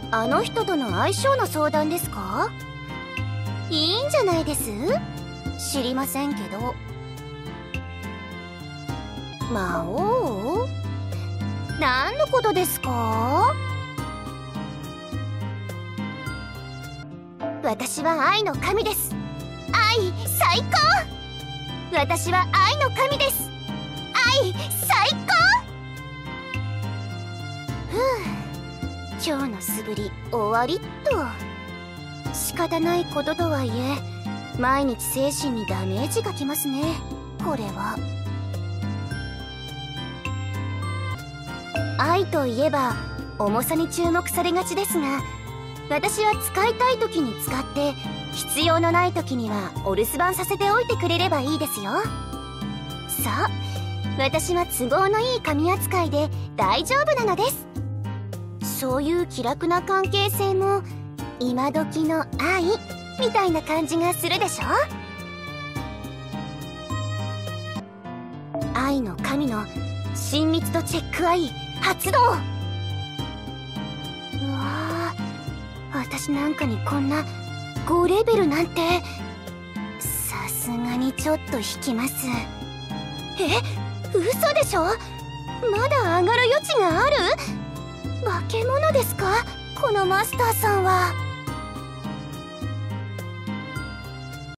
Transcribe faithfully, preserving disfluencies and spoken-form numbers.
あの人との相性の相談ですか？いいんじゃないです？知りませんけど。魔王？何のことですか？私は愛の神です。愛最高！私は愛の神です。愛最高！ふう、今日の素振り終わりっと。仕方ないこととはいえ、毎日精神にダメージがきますね、これは。愛といえば重さに注目されがちですが、私は使いたい時に使って、必要のない時にはお留守番させておいてくれればいいですよ。そう、私は都合のいい神扱いで大丈夫なのです。そういう気楽な関係性も今時の愛みたいな感じがするでしょ。愛の神の親密度チェックアイ発動。うわー、私なんかにこんなごレベルなんて、さすがにちょっと引きます。え、嘘でしょ？まだ上がる余地がある？化け物ですか？このマスターさんは。